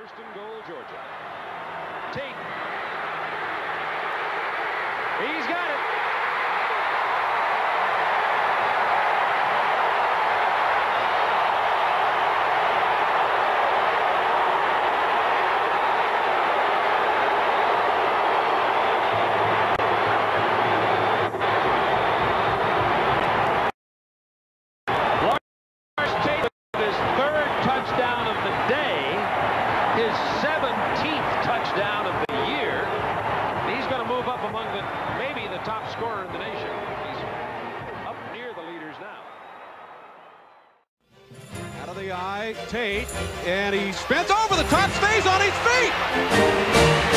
First and goal, Georgia. Tate. He's got it. LARS Tate with his third touchdown of the day, his 17th touchdown of the year. He's going to move up among maybe the top scorer in the nation. He's up near the leaders now. Out of the eye, Tate, and he spins over the top, stays on his feet.